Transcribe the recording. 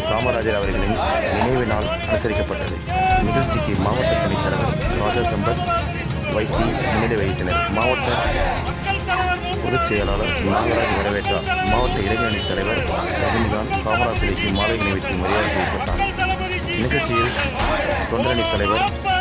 காமராஜர் அவர்களின் நினைவு நாள் அனுசரிக்கப்பட்டது. நிகழ்ச்சிக்கு மாவட்ட துணைத் தலைவர் ராஜா சம்பத் வைத்தி முன்னிலை வகித்தனர். மாவட்ட பொதுச் செயலாளர் நாகராஜ் வரவேற்றார். மாவட்ட இளைஞரணி தலைவர் ரஜினிகாந்த் காமராஜ் சிலைக்கு மாலை அணிவித்து மரியாதை செய்யப்பட்டார். நிகழ்ச்சியில் தொண்டரணி தலைவர்